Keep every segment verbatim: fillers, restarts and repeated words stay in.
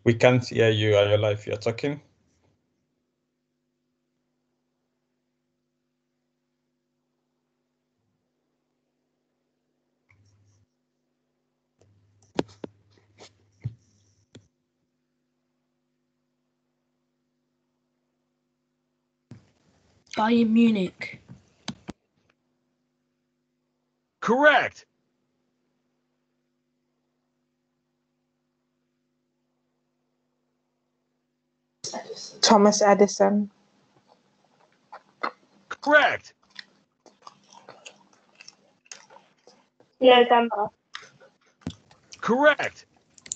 We can't hear you, Ayola, if you're talking. Bayern Munich. Correct. Thomas Edison. Correct. November. Correct.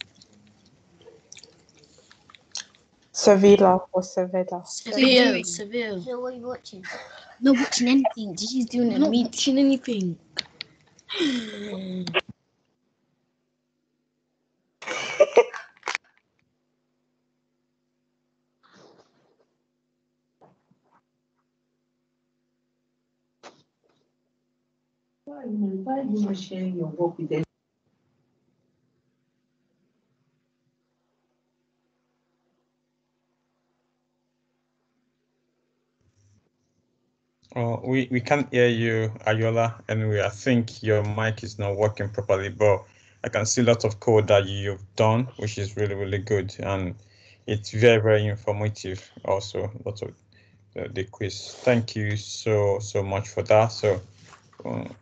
Sevilla or Sevilla. Seville. Seville. So what are you watching? Not watching anything. She's doing it. Not watching anything. Why are you not sharing your work with them? Oh, we, we can't hear you, Ayola. Anyway, I think your mic is not working properly, but I can see lots of code that you've done, which is really, really good. And it's very, very informative also, lots of the, the quiz. Thank you so, so much for that. So um,